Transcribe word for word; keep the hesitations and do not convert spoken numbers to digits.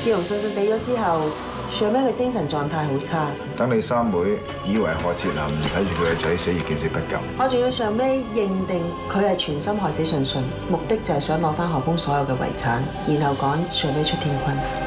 自從信信死咗之後，上尾佢精神狀態好差。 等你三妹以為何哲林睇住佢嘅仔死而見死不救， 我仲要上尾認定佢係全心害死信信，目的就係想攞翻何峰所有嘅遺產，然後趕上尾出天坤。